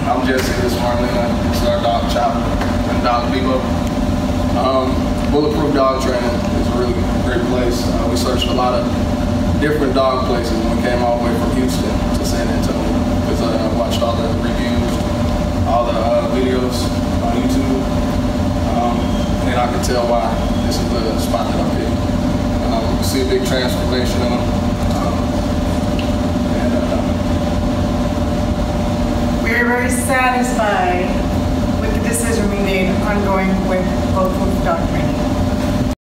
I'm Jesse, this is Marlena. This is our dog Choppa and dog Debo. Bulletproof Dog Training is a really great place. We searched a lot of different dog places when we came all the way from Houston to San Antonio because I watched all the reviews, all the videos on YouTube, and I can tell why this is the spot that I picked. You can see a big transformation in them. We're very satisfied with the decision we made on going with Bulletproof Dog Training.